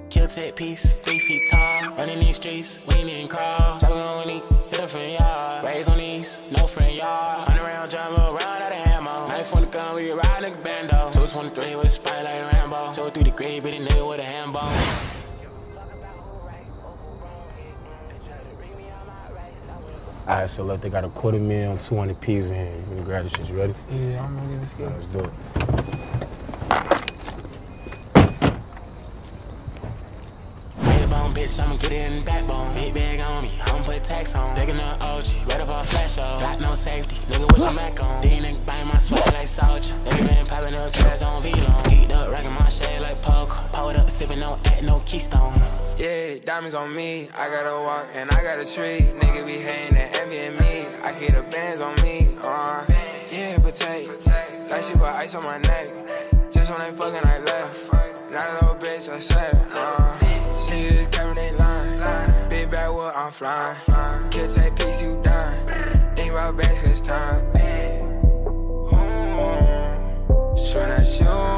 Kill tech piece, 3 feet tall. Running these streets, we ain't even crawl. Chopping on knee, hit a friend yard. Raised on these, no friend yard. 100 round jumbo, round out of ammo. Knife on the gun, we ride like a bando. 223 with a spike like Rambo. Tore through the grave, bitty nigga with a hand bone. Alright, so look, they got a $250,000, 200 P's in here. You gonna grab this shit, you ready? Yeah, I'm ready. Let's go. Let's do it. Bitch, I'ma get it in the backbone. Big bag on me, I'ma put tax on. Taking up OG, right up our flash show. Got no safety, nigga, what your Mac on? These niggas buying my swag like soldier. Nigga been popping up tags on V-Long. Geeked up, rocking my shade like poker. Powered up, sipping no at no Keystone. Yeah, diamonds on me, I gotta walk and I got a tree. Nigga be hating and envying me. I get the bands on me, yeah, potato. Like she put ice on my neck. Just when they fucking I left. Not a little bitch, I said, niggas carry they line. Big bad wood, I'm flying. Kill take piece, you done. Think about bands, cause time. Sure that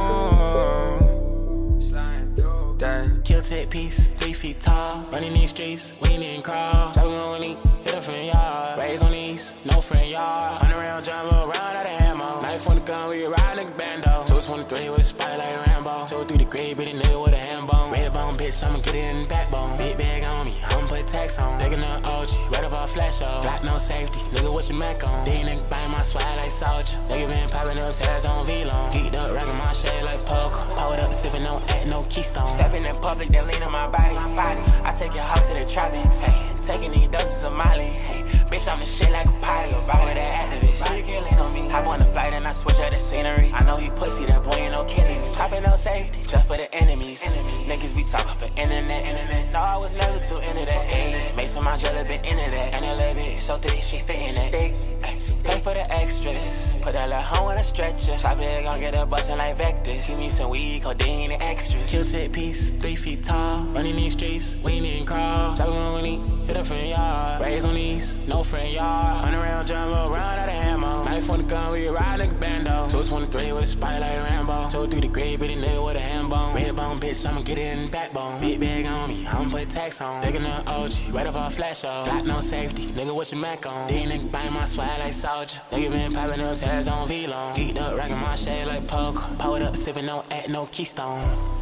you. Kill tech piece, 3 feet tall. Running these streets, we ain't even crawl. Chopping on knee, hit a friend yard. Raised on these, no friend yard. 100 round jumbo, round out of ammo. Knife on the gun, we ride like a bando. 223 with a spike like Rambo. Tore through the grave, bitty nigga with a hand bone. Red bone, bitch, I'ma get it in the backbone. Big bag on me, I'ma put tax on. Taking up OG, right up our flash show. Got no safety, nigga, what your Mac on? These niggas buying my swag like soldier. Nigga been popping up tags on V-Long. Geeked up, rocking my shade like poker. Powered up, sipping no at no Keystone. Stepping in public, then lean on my body. I take your house to the tropics. Hey, taking these doses of Molly. Hey, bitch, I'm the shit like a pilot. Ride with that activist. She can't lean on me. Hop on the flight and I switch out the scenery. I know he pussy, that boy ain't no killing me. Chopping no safety, just for the enemies. Niggas be talking for internet. No, I was never too into that. Ay, made some Angela been into that. And a little bitch so thick, she fitting that. Thick, pay for the extras. Put that little hoe on a stretcher. Chop it, gon' get her bustin' like vectors. Give me some weed, codeine, and extras. Kill tech piece, 3 feet tall. Running these streets, we ain't even crawl. Chopping on knee, hit a friend yard. Raised on these, no friend yard. 100 round jumbo, round out of ammo. Knife on the gun, we ride like a bando. 223 with a spike like Rambo. Tore through the grave, bitty nigga with a hand bone. Red bone, bitch, I'ma get it in the backbone. Big bag on me, I'ma put tax on. Taking up OG, right up our flash show. Got no safety, nigga, what your Mac on? These niggas buying my swag like soldier. Nigga been popping up tags on V-Long. Geeked up, rocking my shade like poker. Powered up, sipping no at no Keystone.